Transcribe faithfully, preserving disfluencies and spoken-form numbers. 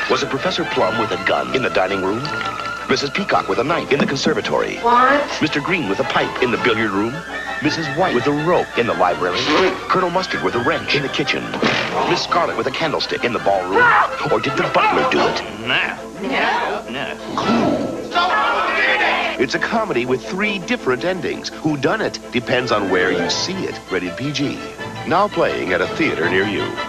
Was it Professor Plum with a gun in the dining room? Missus Peacock with a knife in the conservatory? What? Mister Green with a pipe in the billiard room? Missus White with a rope in the library? Colonel Mustard with a wrench in the kitchen? Miss Scarlet with a candlestick in the ballroom? Or did the butler do it? No. No. No. It's a comedy with three different endings. Who done it depends on where you see it. Rated P G. Now playing at a theater near you.